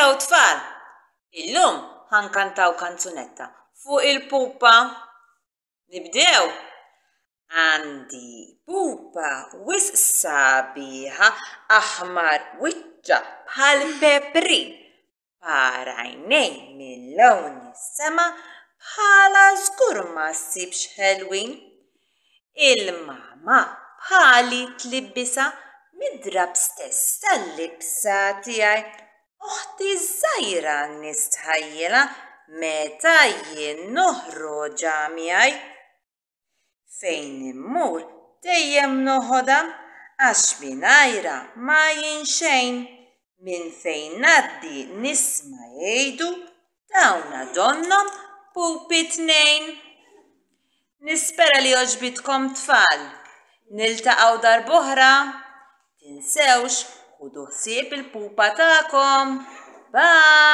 Ciao tfal! Illum ħankantaw kanzunetta fuq il-pupa. Nibdew? Għandi pupa wisq sabiħa aħmar wiċċa bħal peprin, parajnej mill-lawn is-sema bħala żgur ma ssibx ħelwin. Il-mama bħali tlibbisa midrab stess tal-libsa tiegħi. Oħti żgħira nistħajjilha meta jien noħroġ miegħi. Fejn immur dejjem noħodha għax mingħajrha ma jinxejn. Minn fejn ngħaddi nisma' jgħidu dawn għadhom pupi tnejn. Nispera li għoġbitkom tfal. Niltaqgħu darb'oħra. Tinsewx ħudu ħsieb il-pupa tagħkom. Bye!